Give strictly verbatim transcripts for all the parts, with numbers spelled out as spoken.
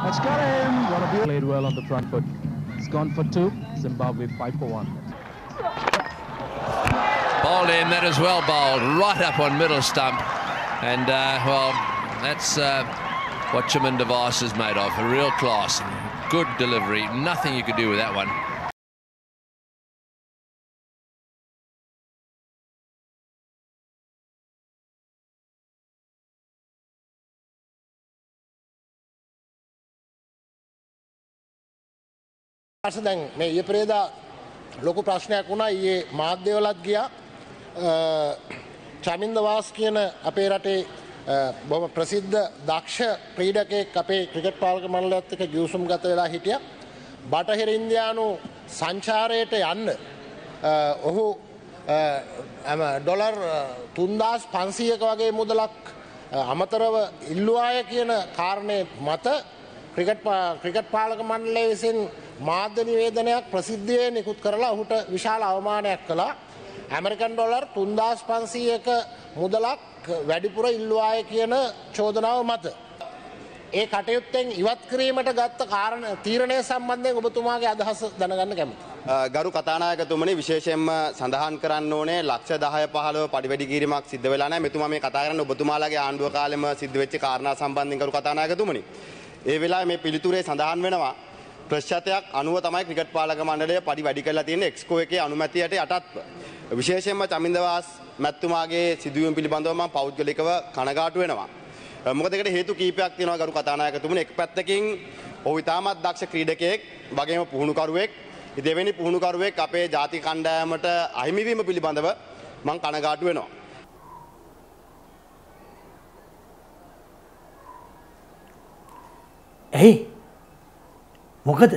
That's got him. What a played well on the front foot. It's gone for two. Zimbabwe five for one. Bowled in, that is well bowled, right up on middle stump. And, uh, well, that's uh, what Chaminda Vaas is made of. A real class. Good delivery. Nothing you could do with that one. දැන් මේ ඊයේ පෙරේදා ලොකු ප්‍රශ්නයක් වුණා ඊයේ මාධ්‍යවලත් ගියා චමින්ද වාස් කියන අපේ රටේ බොහොම ප්‍රසිද්ධ දක්ෂ ක්‍රීඩකයෙක් අපේ ක්‍රිකට් පාලක මණ්ඩලයත් එක්ක ගිවිසුම් ගත වෙලා හිටියා බටහිර ඉන්දියානු සංචාරයට යන්න ඔහු ඩොලර් තුන්දාස් පන්සීයක වගේ මුදලක් අමතරව ඉල්ලුවාය කියන කාරණේ මත ක්‍රිකට් ක්‍රිකට් පාලක මණ්ඩලය විසින් මාධ්‍ය නිවේදනයක් ප්‍රසිද්ධියේ නිකුත් කරලා ඔහුට විශාල අවමානයක් කළා. ඇමරිකන් ඩොලර් තුන්දාස් පන්සීයක මුදලක් වැඩිපුර ඉල්ලුවාය කියන චෝදනාව මත. ඒ කටයුත්තෙන් ඉවත් කිරීමට ගත්ත කාරණ තීරණය සම්බන්ධයෙන් ඔබතුමාගේ අදහස දැනගන්න කැමතියි. ගරු කතානායකතුමනි විශේෂයෙන්ම සඳහන් කරන්න ඕනේ ලක්ෂ දහය පහළොව පඩි වැඩි කිරීමක් සිද්ධ වෙලා නැහැ. මෙතුමා මේ කතා කරන්නේ ඔබතුමාලාගේ ආණ්ඩුව කාලෙම සිද්ධ වෙච්ච කාරණා සම්බන්ධයෙන් ගරු කතානායකතුමනි. ඒ වෙලාවේ මේ පිළිතුරේ සඳහන් වෙනවා ප්‍රශ්නයක් අනුව තමයි ක්‍රිකට් පාලක මණ්ඩලය පඩි වැඩි කරලා තියෙන්නේ එක්ස්කෝ එකේ අනුමැතියට යටත්ව. විශේෂයෙන්ම චමින්ද වාස් මැතිතුමාගේ සිදුවීම් පිළිබඳව මම පෞද්ගලිකව කනගාටු වෙනවා. මොකද ඒකට හේතු කීපයක් තියෙනවා ගරු කතානායකතුමනි. එක් පැත්තකින් ඔහු ඉතාමත් දක්ෂ ක්‍රීඩකයෙක් වගේම පුහුණුකරුවෙක්. දෙවෙනි පුහුණුකරුවෙක් අපේ ජාතික කණ්ඩායමට අහිමි වීම පිළිබඳව මම කනගාටු වෙනවා. ඇයි මොකද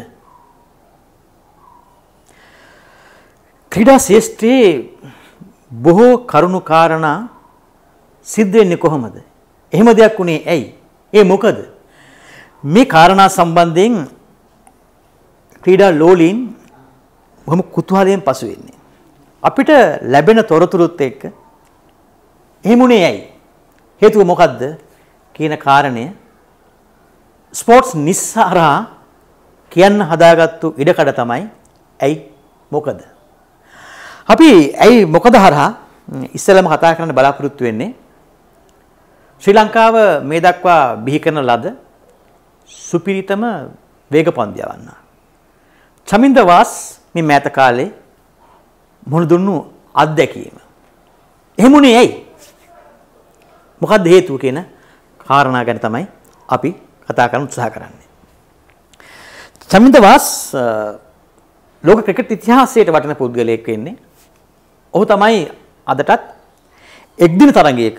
ක්‍රීඩා ශේෂ්ත්‍රයේ බොහෝ කරුණු කාරණා සිද්ධ වෙන්නේ කොහොමද? එහෙම දෙයක් උනේ ඇයි? ඒ මොකද? මේ කාරණා සම්බන්ධයෙන් ක්‍රීඩා ලෝලීන් බොහොම කුතුහලයෙන් පසු වෙන්නේ. අපිට ලැබෙන තොරතුරුත් එක්ක එහෙම උනේ ඇයි? හේතුව මොකද්ද කියන කාරණය ස්පෝර්ට්ස් නිස්සාරා කියන්න හදාගත්තු ඉඩකඩ තමයි ඇයි මොකද අපි ඇයි මොකද හරහා ඉස්සෙල්ලාම කතා කරන්න බලාපොරොත්තු වෙන්නේ ශ්‍රී ලංකාව මේ දක්වා බිහි කරන ලද සුපිරිතම වේග පන්දු යවන්න චමින්ද වාස් මේ මෑත කාලේ මුහුණ දුන්නු අත්දැකීම එහෙමුනේ ඇයි මොකක්ද හේතුව කියන කාරණා ගැන තමයි අපි කතා කරන්න උත්සාහ කරන්නේ චමින්ද වාස් ලෝක ක්‍රිකට් ඉතිහාසයට වටින පුද්ගලයෙක් වෙන්නේ. ඔහු තමයි අදටත් එක් දින තරඟයක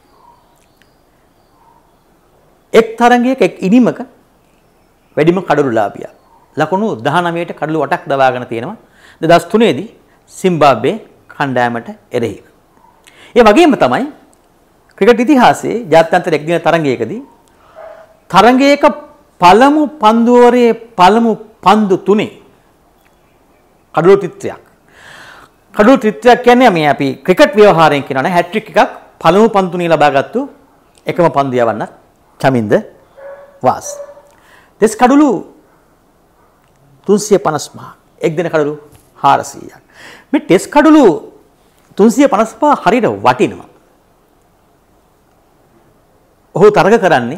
එක් තරඟයක එක් ඉනිමක වැඩිම කඩලුලාභියා. ලකුණු දහනවයට කඩලු අටක් දවාගෙන තියෙනවා. දෙදහස් තුනේ දී සිම්බාබ්වේ කණ්ඩායමට එරෙහිව. ඒ වගේම තමයි ක්‍රිකට් ඉතිහාසයේ ජාත්‍යන්තර එක් දින තරඟයකදී තරඟයක පළමු පන්දුවරේ පළමු පන්දු තුනේ කඩලු ත්‍රිත්වයක්. කඩලු ත්‍රිත්වයක් කියන්නේ මේ අපි ක්‍රිකට් ව්‍යවහාරයෙන් කියනවනේ හැට්‍රික් එකක් පළමු පන්දු තුනේ ලබාගත්තු එකම පන්දු යවන්නත් චමින්ද වාස්. දෙස් කඩලු තුන්සිය පනස් පහ එක් දින කඩලු හාරසීයක්. මේ ටෙස්ට් කඩලු තුන්සිය පනස් පහ හරියට වටිනවා. ඔහු තරග කරන්නේ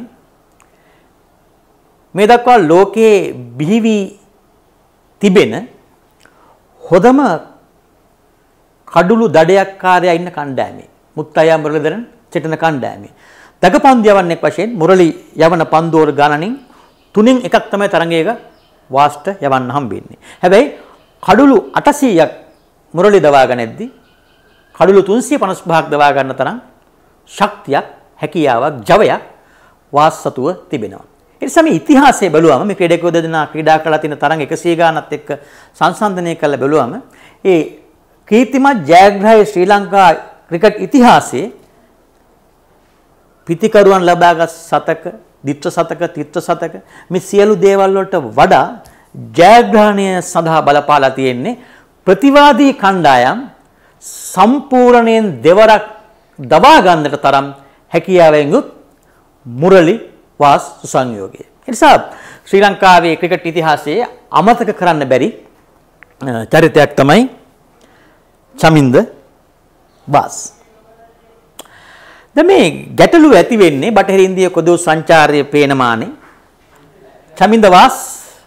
මේ දක්වා ලෝකයේ බිහි වී තිබෙන හොඳම කඩුළු දඩයක්කාරයා ඉන්න කණ්ඩායමේ මුත්තයා මුරලිදරන් චෙටන කණ්ඩායමේ දගපන්දු යවන්නෙක් වශයෙන් මුරලි යවන පන්දුවර ගණනින් තුනෙන් එකක් තමයි තරඟයක වාස්ට යවන්න හම්බෙන්නේ. හැබැයි කඩුළු අටසීයක් මුරලි දවාගෙන ඇද්දි කඩුළු තුන්සිය පනස් පහක් දවා ගන්න තරම් ශක්තියක් හැකියාවක් ජවයක් වාස් සතුව තිබෙනවා. ඒ නිසා මේ ඉතිහාසයේ බැලුවම මේ ක්‍රීඩකයෝ දෙදෙනා ක්‍රීඩා කරලා තියෙන තරඟ එකසිය ගානක් එක්ක සංසන්දනය කරලා බැලුවම ඒ කීර්තිමත් ජයග්‍රහී ශ්‍රී ලංකා ක්‍රිකට් ඉතිහාසයේ පිතිකරුවන් ලබාගත් සතක, ද්විත්ව සතක, ත්‍රිත්ව සතක මේ සියලු දේවල් වලට වඩා ජයග්‍රහණය සඳහා බලපාලා තියෙන්නේ ප්‍රතිවාදී කණ්ඩායම් සම්පූර්ණයෙන් දෙවරක් දවා ගන්නට තරම් හැකියාවෙන් යුත් මුරලි වාස් සුසංයෝගය. ඒ නිසා ශ්‍රී ලංකාවේ ක්‍රිකට් ඉතිහාසයේ අමතක කරන්න බැරි චරිතයක් තමයි චමින්ද වාස්. දැන් මේ ගැටලුව ඇති වෙන්නේ බටහිර ඉන්දිය කොදෝ සංචාරයේ පේනමානේ චමින්ද වාස්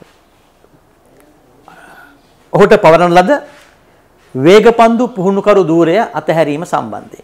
ඔහුට පවරන ලද වේගපන්දු පුහුණුකරු ධූරය අතහැරීම සම්බන්ධයෙන්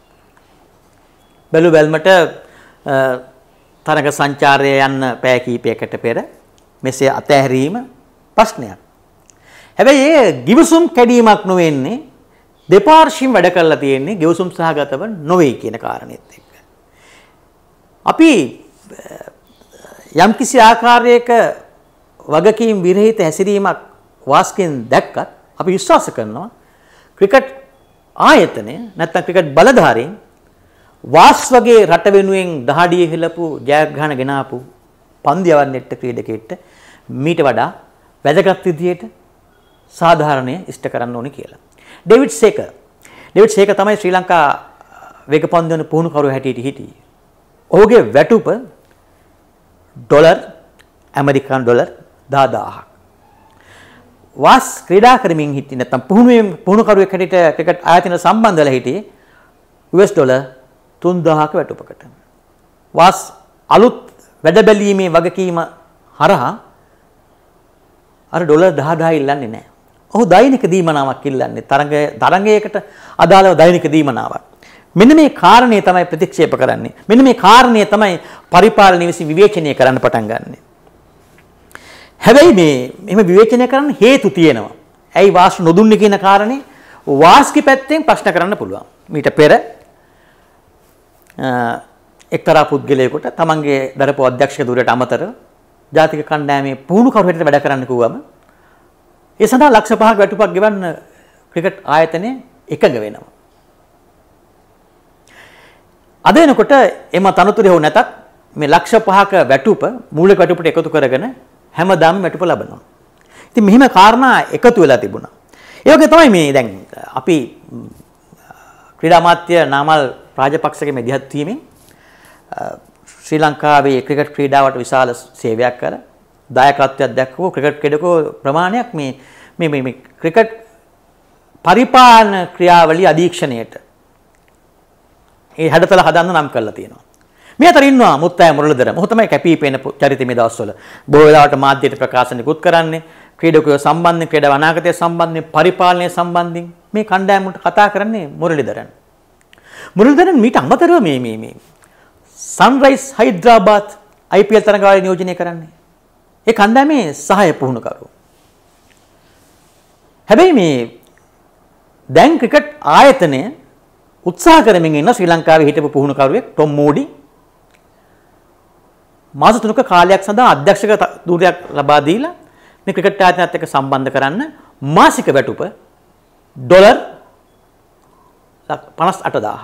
බැලු බැල්මට තරග සංචාරය යන්න පැය කිහිපයකට පෙර මෙසේ අතහැරීම ප්‍රශ්නයක්. හැබැයි ඒ ගිවිසුම් කැඩීමක් නොවෙන්නේ දෙපාර්ශ්වයෙන් වැඩ කරලා තියෙන්නේ ගිවිසුම් සහගතව නොවේ කියන කාරණේත් එක්ක. අපි යම්කිසි ආකාරයක වගකීම් විරහිත හැසිරීමක් වාස්කෙන් දැක්කත් අපි විශ්වාස කරනවා ක්‍රිකට් ආයතනය නැත්නම් ක්‍රිකට් බලධාරීන් වාස් වගේ රට වෙනුවෙන් දහඩිය හෙලපු ජයග්‍රහණ ගෙනාපු පන්දියවන්නේට ක්‍රීඩකෙට මීට වඩා වැදගත් විදියට සාධාරණය ඉෂ්ට කරන්න ඕනේ කියලා. ඩේවිඩ් සේකර් ඩේවිඩ් සේකර් තමයි ශ්‍රී ලංකා වේගපන්දු වෙන පුහුණුකරුව හැටියට හිටියේ. ඔහුගේ වැටුප ඩොලර් ඇමරිකන් ඩොලර් දහදාහක්. වාස් ක්‍රීඩා කරමින් හිටියේ නැත්නම් පුහුණුවෙන් පුහුණුකරුවෙක් හැටියට ක්‍රිකට් ආයතන සම්බන්ධ වෙලා හිටියේ යු එස් ඩොලර් තුන්දාහක වැටුපකට. වාස් අලුත් වැඩ බැලීමේ වගකීම හරහා අර ඩොලර් දහදාහ ඉල්ලන්නේ නැහැ. ඔහු දෛනික දීමනාවක් ඉල්ලන්නේ තරඟ තරඟයකට අදාළව දෛනික දීමනාවක්. මෙන්න මේ කාරණේ තමයි ප්‍රතික්ෂේප කරන්නේ. මෙන්න මේ කාරණේ තමයි පරිපාලන විසින් විවේචනය කරන්න පටන් ගන්නෙ. හැබැයි මේ එහෙම විවේචනය කරන්න හේතු තියෙනවා. ඇයි වාස් නොදුන්නේ කියන කාරණේ වාස්ගේ පැත්තෙන් ප්‍රශ්න කරන්න පුළුවන්. මීට පෙර එක්තරා පුද්ගලයෙකුට තමන්ගේ දරපු අධ්‍යක්ෂක ධුරයට අමතරව ජාතික කණ්ඩායමේ පුහුණුකරු හැටියට වැඩ කරන්න කිව්වම ඒ සඳහා ලක්ෂ පහක වැටුපක් ගෙවන්න ක්‍රිකට් ආයතනය එකඟ වෙනවා. අද වෙනකොට එම තනතුරේ හො නැතත් මේ ලක්ෂ පහක වැටුප මූලික වැටුපට එකතු කරගෙන හැමදාම වැටුප ලබනවා. ඉතින් මෙහිම කාරණා එකතු වෙලා තිබුණා. ඒ වගේ තමයි මේ දැන් අපි ක්‍රීඩා අමාත්‍ය නාමල් රාජපක්ෂගේ මැදිහත් වීමෙන් ශ්‍රී ලංකාවේ ක්‍රිකට් ක්‍රීඩාවට විශාල සේවයක් කර දායකත්වයක් දක්වපු ක්‍රිකට් ක්‍රීඩකෝ ප්‍රමාණයක් මේ මේ මේ ක්‍රිකට් පරිපාලන ක්‍රියාවලිය අධීක්ෂණයට ඒ හැඩතල හදන්න නම් කරලා තියෙනවා. මේ අතර ඉන්නවා මුත්තය මුරලිදර. මොහු තමයි කැපී පෙනෙන චරිතය මේ දවස්වල. බොහෝ වෙලාවට මාධ්‍යයට ප්‍රකාශන නිකුත් කරන්නේ ක්‍රීඩකයෝ සම්බන්ධයෙන් ක්‍රීඩා අනාගතය සම්බන්ධයෙන් පරිපාලනය සම්බන්ධයෙන් මේ කණ්ඩායම වලට කතා කරන්නේ මුරලිදරන්. මුරලිදරන් මීට අමතරව මේ මේ මේ සන්රයිස් හයිඩ්‍රාබාද් ආයි පී එල් තරගාවලිය නියෝජනය කරන්නේ. ඒ කණ්ඩායමේ සහාය පුහුණුකරු. හැබැයි මේ දැන් ක්‍රිකට් ආයතනය උත්සාහ කරමින් ඉන්න ශ්‍රී ලංකාවේ හිටපු පුහුණුකරුවෙක් ටොම් මෝඩි මාස තුනක කාලයක් සඳහා අධ්‍යක්ෂක ධූරයක් ලබා දීලා මේ ක්‍රිකට් ආයතනයත් එක්ක සම්බන්ධ කරන්න මාසික වැටුප ඩොලර් පනස් අටදාහක්.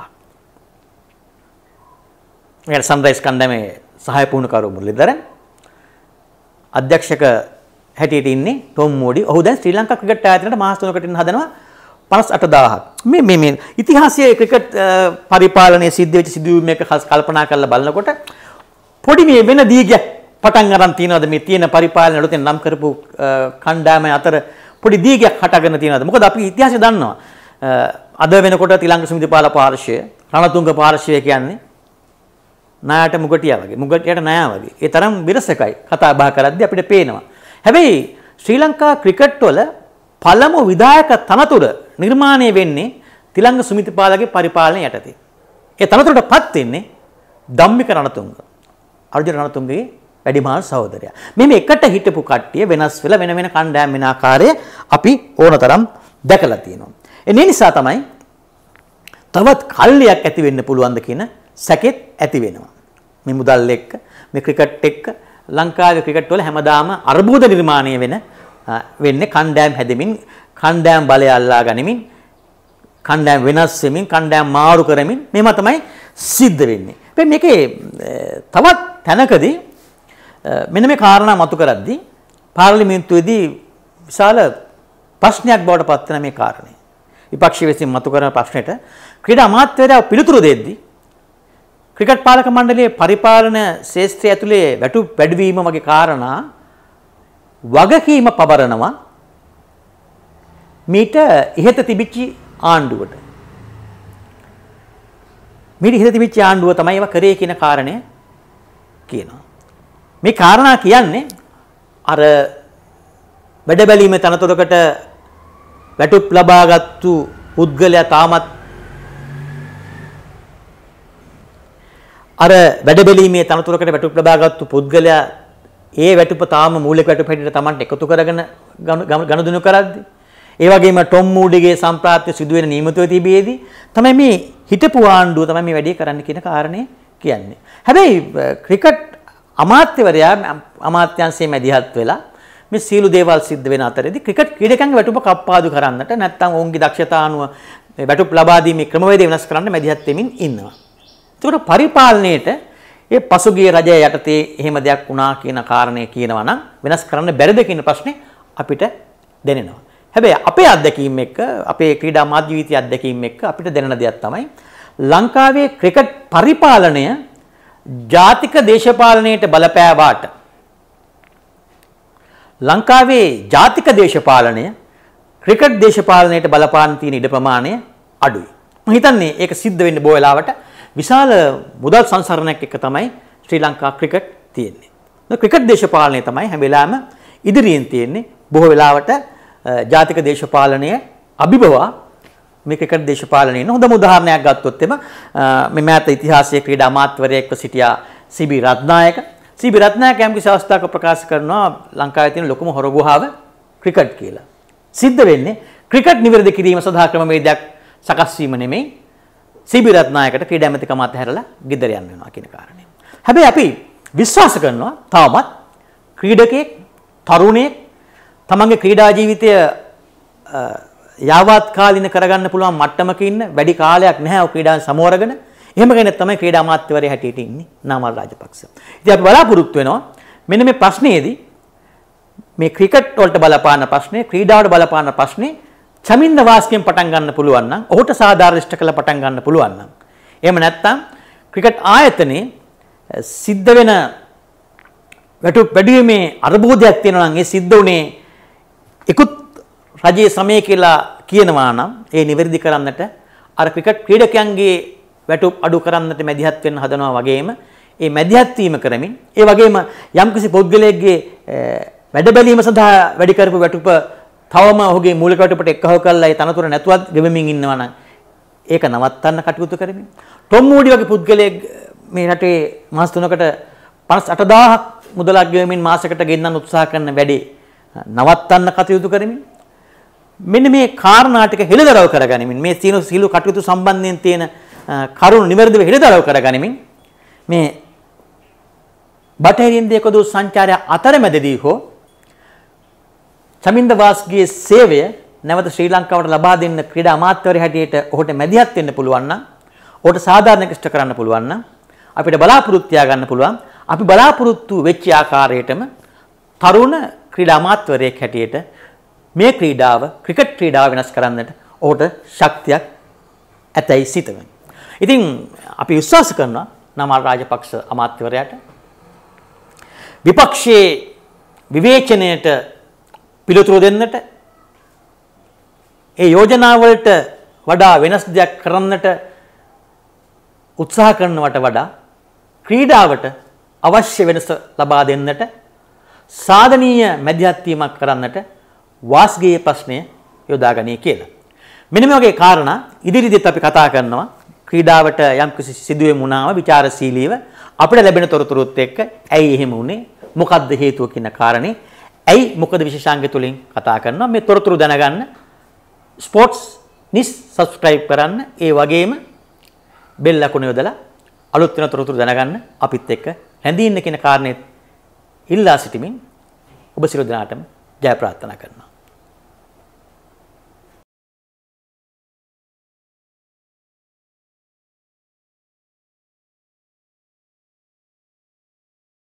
මේ සන්රයිස් කණ්ඩායමේ සහාය පුහුණුකරු මුරලිදරන් අධ්‍යක්ෂක හැටියට ඉන්නේ ටොම් මෝඩි. ඔහු දැන් ශ්‍රී ලංකා ක්‍රිකට් ආයතනයට මාස තුනකට ඉන්න හදනවා පනස් අටදාහක්. මේ මේ මේ ඉතිහාසයේ ක්‍රිකට් පරිපාලනයේ සිද්ධ වෙච්ච සිදුවීමක කල්පනා කරලා බලනකොට පොඩි මේ වෙන දීගයක් පටන් අරන් තියනවාද මේ තියෙන පරිපාලන වලට නම් කරපු කණ්ඩායම අතර පොඩි දීගයක් හටගෙන තියනවාද? මොකද අපි ඉතිහාසය දන්නවා. අද වෙනකොට තිලංග සුමිතිපාල පාර්ශ්වය රණතුංග පාර්ශ්වය කියන්නේ නායට මුගටියා වගේ මුගටියට නයා වගේ. ඒ තරම් විරසකයි කතා බහ කරද්දී අපිට පේනවා. හැබැයි ශ්‍රී ලංකා ක්‍රිකට් වල පළමු විධායක තනතුර නිර්මාණය වෙන්නේ තිලංග සුමිතිපාලගේ පරිපාලනය යටතේ. ඒ තනතුරටපත් වෙන්නේ ධම්මික රණතුංග. අර්ජුන රණතුංගගේ වැඩිමහල් සහෝදරයා. මේ එකට හිටපු කට්ටිය වෙනස් වෙලා වෙන වෙන කණ්ඩායම් වෙන ආකාරය අපි ඕනතරම් දැකලා තියෙනවා. ඒ නිසා තමයි තවත් කල්ලියක් ඇති වෙන්න පුළුවන්ද කියන සැකෙත් ඇති වෙනවා. මේ මුදල් එක්ක මේ ක්‍රිකට් එක්ක ලංකාවේ ක්‍රිකට් වල හැමදාම අර්බුද නිර්මාණය වෙන වෙන්නේ කණ්ඩායම් හැදෙමින් කණ්ඩායම් බලය අල්ලා ගනිමින් කණ්ඩායම් වෙනස් වෙමින් කණ්ඩායම් මාරු කරමින් මේව තමයි සිද්ධ වෙන්නේ. මේකේ තවත් තැනකදී මෙන්න මේ කාරණා මතු කරද්දී පාර්ලිමේන්තුවේදී විශාල ප්‍රශ්නයක් බවට පත් වෙන මේ කාරණේ. විපක්ෂ විසින් මතු කරන ප්‍රශ්නෙට ක්‍රීඩා අමාත්‍යවරයා පිළිතුරු දෙද්දී ක්‍රිකට් පාලක මණ්ඩලයේ පරිපාලන ශාස්ත්‍රය ඇතුලේ වැටුප් වැඩිවීම වගේ කාරණා වගකීම පවරනවා මීට ඉහත තිබිච්ච ආණ්ඩුවට. මීට ඉහත තිබිච්ච ආණ්ඩුව තමයි ඒවා කරේ කියන කාරණය කියනවා. මේ කාරණා කියන්නේ අර වැඩ බැලීමේ තනතුරකට වැටුප් ලබාගත්තු පුද්ගලයා තාමත් අර වැඩ බැලීමේ තනතුරකට වැටුප් ලබාගත්තු පුද්ගලයා ඒ වැටුප තාම මූලික වැටුප හැටියට Tamanට එකතු කරගෙන ගනුදෙනු කරද්දී ඒ වගේම ටොම් මූඩිගේ සම්ප්‍රාප්තිය සිදුවෙන නියමිතව තිබියේදී තමයි මේ හිටපු ආණ්ඩුව තමයි මේ වැඩේ කරන්න කියන කාරණේ කියන්නේ. හැබැයි ක්‍රිකට් අමාත්‍යවරයා අමාත්‍යංශයේ මැදිහත් වෙලා මේ සීළු දේවල් සිද්ධ වෙන අතරේදී ක්‍රිකට් ක්‍රීඩකයන්ගේ වැටුප කප්පාදු කරන්නට නැත්නම් ඔවුන්ගේ දක්ෂතා අනුව වැටුප් ලබා දීමේ ක්‍රමවේද වෙනස් කරන්න මැදිහත් වෙමින් ඉන්නවා. ඒකට පරිපාලනයේට ඒ පසුගිය රජය යටතේ එහෙම දෙයක් වුණා කියන කාරණේ කියනවා නම් වෙනස් කරන්න බැරිද කියන ප්‍රශ්නේ අපිට දැනෙනවා. හැබැයි අපේ අත්දැකීම් එක්ක අපේ ක්‍රීඩා මාධ්‍ය ජීවිතයේ අත්දැකීම් එක්ක අපිට දැනෙන දෙයක් තමයි ලංකාවේ ක්‍රිකට් පරිපාලනය ජාතික දේශපාලනයට බලපෑවාට ලංකාවේ ජාතික දේශපාලනය ක්‍රිකට් දේශපාලනයට බලපාන තියෙන ඉඩ ප්‍රමාණය අඩුයි. මම හිතන්නේ ඒක සිද්ධ වෙන්න බොහෝ වෙලාවට විශාල මුදල් සංසරණයක් එක්ක තමයි ශ්‍රී ලංකා ක්‍රිකට් තියෙන්නේ. ක්‍රිකට් දේශපාලනය තමයි හැම වෙලාවෙම ඉදිරියෙන් තියෙන්නේ. බොහෝ වෙලාවට ජාතික දේශපාලනය අභිබවා මේ ක්‍රිකට් දේශපාලනයේ හොඳම උදාහරණයක් ගත්තොත් එම මේ මෑත ඉතිහාසයේ ක්‍රීඩා අමාත්‍යවරයෙක්ව සිටියා සී.බී. රත්නායක. සී.බී. රත්නායක යම් කිසි අවස්ථාවක ප්‍රකාශ කරනවා ලංකාවේ තියෙන ලොකුම හොර ගුහාව ක්‍රිකට් කියලා. සිද්ධ වෙන්නේ ක්‍රිකට් නිවැරදි කිරීම සඳහා ක්‍රමවේදයක් සකස් වීම නෙමෙයි සී.බී. රත්නායකට ක්‍රීඩා ඇමතිකම අතහැරලා ගෙදර යන්න වෙනවා කියන කාරණය. හැබැයි අපි විශ්වාස කරනවා තාමත් ක්‍රීඩකයෙක් තරුණයෙක් තමන්ගේ ක්‍රීඩා ජීවිතය යාවත් කාලින කරගන්න පුළුවන් මට්ටමක ඉන්න වැඩි කාලයක් නැහැ ඔය ක්‍රීඩාවෙන් සමවරගෙන. එහෙම කෙනෙක් තමයි ක්‍රීඩා අමාත්‍යවරයා හැටියට ඉන්නේ නාමල් රාජපක්ෂ. ඉතින් අපි බලාපොරොත්තු වෙනවා මෙන්න මේ ප්‍රශ්නයේදී මේ ක්‍රිකට් වලට බලපාන ප්‍රශ්නේ ක්‍රීඩාවට බලපාන ප්‍රශ්නේ චමින්ද වාස්කෙන් පටන් ගන්න පුළුවන් නම් ඔහුට සාධාරණ ඉෂ්ට කළ පටන් ගන්න පුළුවන් නම් එහෙම නැත්නම් ක්‍රිකට් ආයතනයේ සිද්ධ වෙන වැටුප් වැඩිීමේ අරබෝධයක් තියෙනවා නම් ඒ සිද්ධ උනේ ඉක්ුත් රජයේ සමය කියලා කියනවා නම් ඒ නිවැරදි කරන්නට අර ක්‍රිකට් ක්‍රීඩකයන්ගේ වැටුප් අඩු කරන්නට මැදිහත් වෙන්න හදනවා වගේම ඒ මැදිහත් වීම කරමින් ඒ වගේම යම්කිසි පුද්ගලයෙක්ගේ වැඩ බැලීම සඳහා වැඩි කරපු වැටුප තවම ඔහුගේ මූලික වැටුපට එක්කව කරලා ඒ තනතුර නැතුවත් ගෙවමින් ඉන්නවා නම් ඒක නවත්තන්න කටයුතු කරමින් ටොම් මූඩි වගේ පුද්ගලයෙක් මේ රටේ මාස තුනකට පනස් අට හදාරක් මුදලක් ගෙවමින් මාසයකට ගෙන්නන්න උත්සාහ කරන වැඩේ නවත්තන්න කටයුතු කරමින් මෙන්න මේ කාරණා ටික හෙළිදරව් කරගනිමින් මේ සීල සීල කටයුතු සම්බන්ධයෙන් තියෙන කරුණු නිවැරදිව හෙළිදරව් කරගනිමින් මේ බටහිර ඉන්දිය කොදු සංචාරය අතරමැදදී හෝ චමින්ද වාස්ගේ සේවය නැවත ශ්‍රී ලංකාවට ලබා දෙන්න ක්‍රීඩා අමාත්‍යවරයා හැටියට ඔහුට මැදිහත් වෙන්න පුළුවන් නම් ඔහුට සාධාරණ කිෂ්ඨ කරන්න පුළුවන් නම් අපිට බලාපොරොත්තු තියා ගන්න පුළුවන් අපි බලාපොරොත්තු වෙච්ච ආකාරයටම තරුණ ක්‍රීඩා අමාත්‍යවරයෙක් හැටියට මේ ක්‍රීඩාව ක්‍රිකට් ක්‍රීඩාව වෙනස් කරන්නට ඔහුට ශක්තියක් ඇතැයි සිතමි. ඉතින් අපි විශ්වාස කරනවා නාමල් රාජපක්ෂ අමාත්‍යවරයාට විපක්ෂයේ විවේචනයට පිළිතුරු දෙන්නට ඒ යෝජනාවලට වඩා වෙනස් දෙයක් කරන්නට උත්සාහ කරනවට වඩා ක්‍රීඩාවට අවශ්‍ය වෙනස ලබා දෙන්නට සාධනීය මැදිහත් වීමක් කරන්නට වාස්ගේ ප්‍රශ්නය යොදාගනී කියලා. මෙන්න මේ වගේ කාරණා ඉදිරියේදීත් අපි කතා කරනවා ක්‍රීඩාවට යම්කිසි සිදුවීම් වුණාම ਵਿਚාරශීලීව අපිට ලැබෙන තොරතුරුත් එක්ක ඇයි එහෙම වුනේ මොකද්ද හේතුව කියන කාරණේ ඇයි මොකද විශේෂාංග තුලින් කතා කරනවා මේ තොරතුරු දැනගන්න ස්පෝර්ට්ස් නිස් subscribe කරන්න ඒ වගේම බෙල් අකුණ යොදලා අලුත් වෙන තොරතුරු දැනගන්න අපිත් එක්ක රැඳී ඉන්න කියන කාරණේ ඉල්ලා සිටිමින් ඔබ සියලු දෙනාටම ජය ප්‍රාර්ථනා කරනවා.